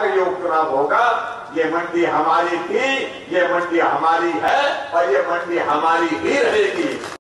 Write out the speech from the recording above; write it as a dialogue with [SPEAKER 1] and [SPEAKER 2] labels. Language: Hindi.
[SPEAKER 1] योग चुनाव होगा। ये मंडी हमारी थी, ये मंडी हमारी है और ये मंडी हमारी ही रहेगी।